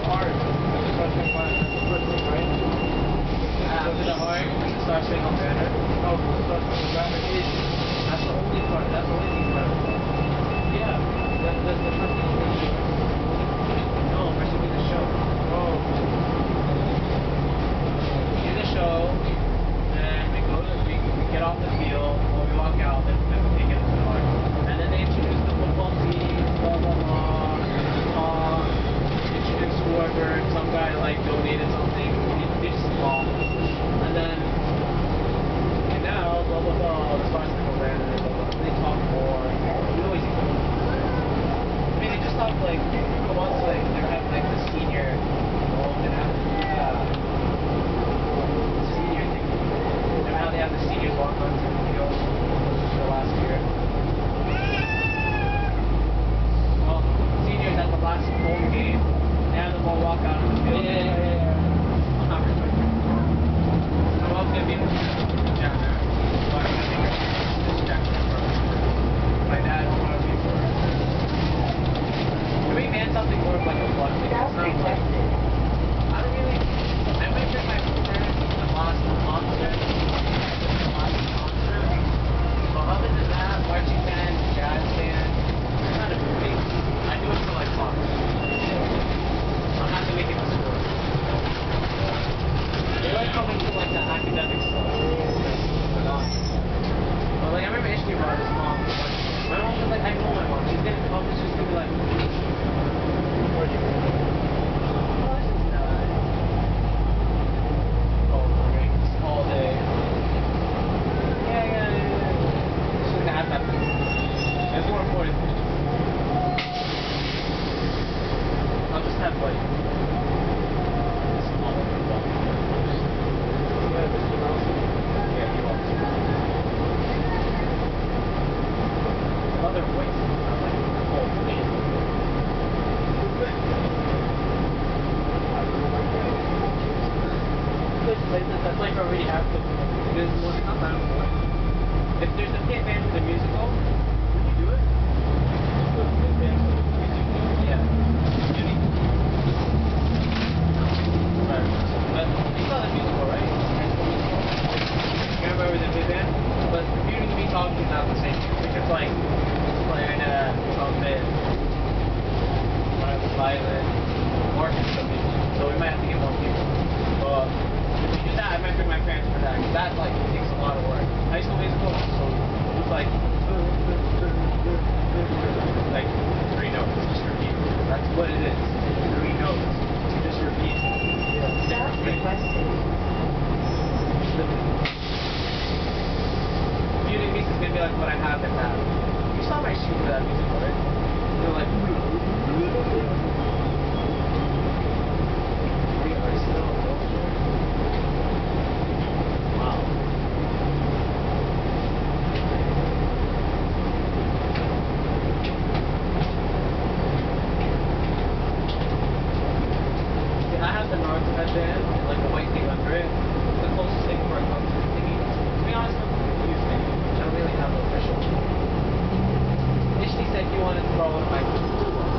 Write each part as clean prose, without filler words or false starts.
hard. After the hard, it starts saying on banner. Oh, it starts on the banner. That's the only part. That's the only thing part. Yeah. That's the first thing we're going to do. No, we're doing the show. Oh. We do the show, then we go to we get off the field, or we walk out, then we take it to the hard. And then they introduce the football team, blah blah blah. Introduce whoever, some guy like donated something, they just ball. And then now, blah blah blah, the stars go banner, blah blah. They talk more. We always do. I mean, they just talk like once like they're having like the senior senior thing. And now they have the seniors walk on to the field for last year. Well, seniors at the last home game, they have them all walk out of the field. Yeah. I'm not remembering. I'm also gonna be in the chapter. My dad wanted me for it. Can we man something more of like a fun thing? It's not like I don't really I might bring my parents to the last concert. But other than that, marching band, jazz band, it's not a big thing. I do it for like fun. I'm not gonna make it a sport. They like coming to like the academic stuff. But like I remember Ishki brought his mom. My mom was like, I know my mom. She's gonna come. She's gonna be like, where are you going? Oh, this is nice. Oh, drinks all day. Yeah. She's gonna have that. That's more important. I'll just have like small one. Yeah, he wants. Other voices, not like the whole thing. That's like already happened. There's one not that one. If there's a pit band for the musical, would you do it? Pit band for the musical? Yeah. But you saw the musical, right? You remember the pit band? But computing and me talking is not the same. It's like clarinet, trumpet, violin, orchestra maybe. So we might have to get more people. But if we do that, I might bring my parents for that. Because that like takes a lot of work. High school musical, so it's like three notes, just repeat. That's what it is. 3 notes. You just repeat. Stop requesting. Computing music is gonna be like what I have in that. You saw my shoot for that musical, right? They're like, we are still over. Wow. See, I have the Naruto headband, like the white thing under it. It's the closest thing for a concert thingy. To be honest, I'm confused thing. I don't really have an official. Ishni said he wanted to borrow one of my blue ones.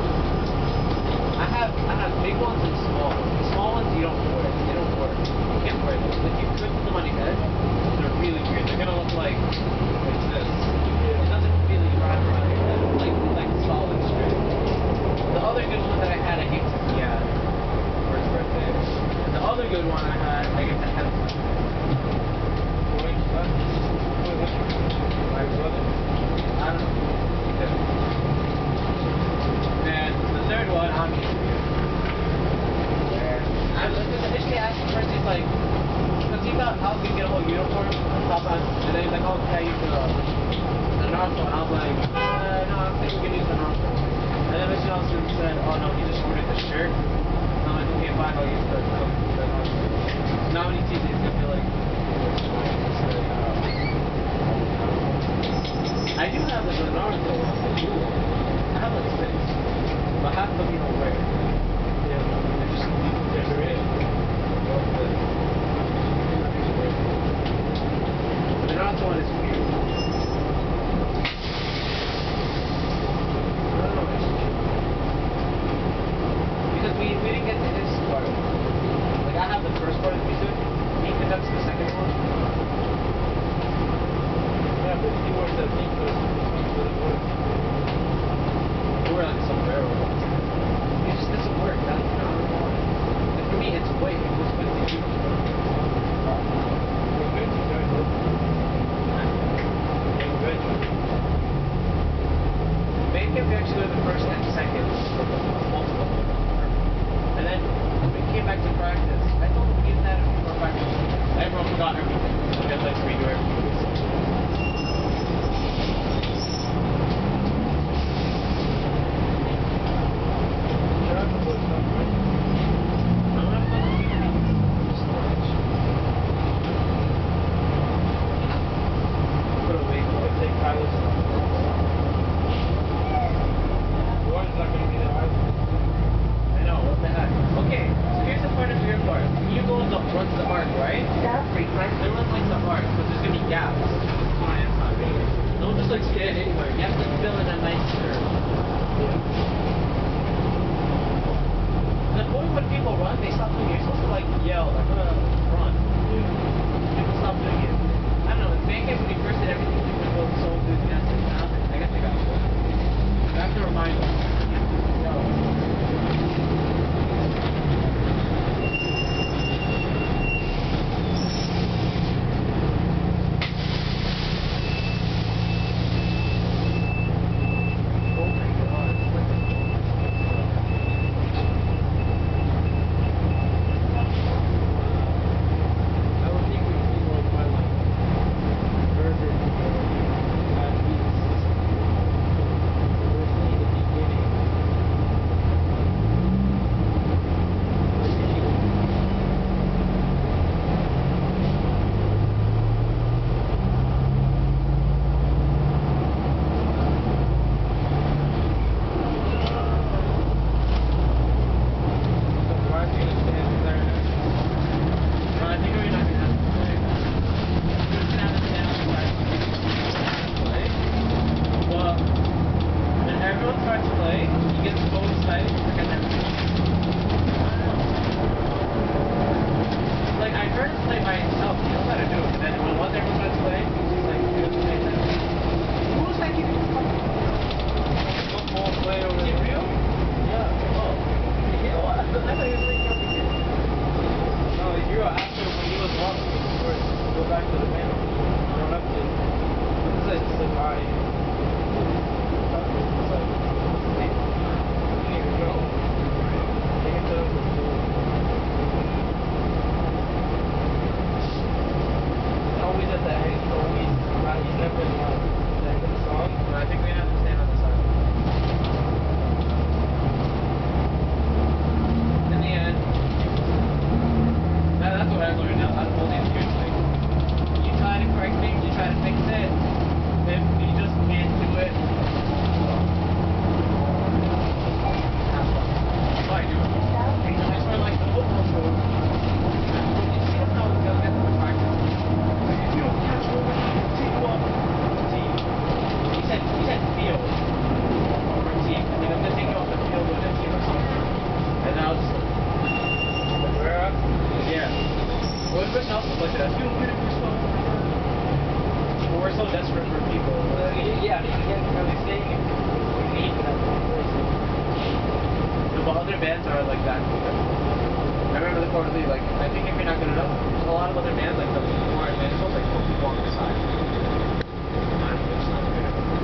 I have big ones and small ones. The small ones you don't wear. They don't work. You can't wear them. Like you could put them on your head. They're really weird. They're gonna look like this. It doesn't really drive around your head. Like solid straight. The other good one that I had, I gave to Mia for his birthday. And the other good one I had, I gave to Helen. My brother. I don't know. And the third one, I'm I initially asked him first, he's like, because he thought I was going to get a whole uniform, and then he's like, oh, can I use the Naruto? And I was like, no, I don't think we can use the Naruto. And then Mr. Nelson said, oh no, he just ordered the shirt. And I'm like, okay, fine, I'll use the Naruto. Now when he sees it, he's going to be like, I do have like the Naruto one, the blue one. I have like 6, but half of them you don't wear. Yeah, they're just decorated. The Naruto one is weird. I don't know. Because we didn't first part of the music. He conducts the second one. Yeah, but he wears that pink coat for the work. He wears like a sombrero. It just doesn't work. That's not wrong. And for me, it's white. It goes with the huge. You're good to join it. You're good to Main camp, we actually did the first and second for multiple. And then when we came back to practice, I told him we didn't have any more practice. Everyone forgot everything. So we had to like redo everything.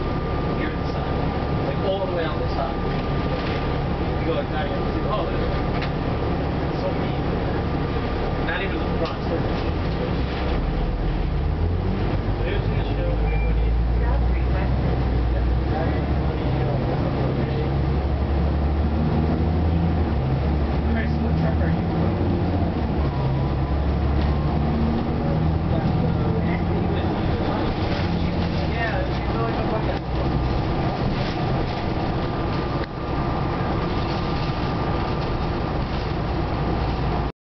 All the way on the side. You go like that, you have to see, oh,